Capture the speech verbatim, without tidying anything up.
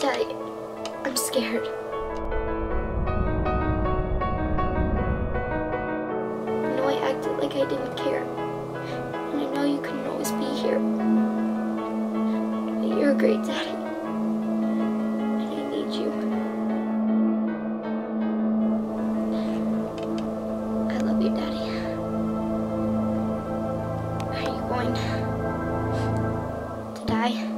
Daddy, I'm scared. I know I acted like I didn't care. And I know you couldn't always be here. But you're a great daddy. And I need you. I love you, Daddy. Are you going to die?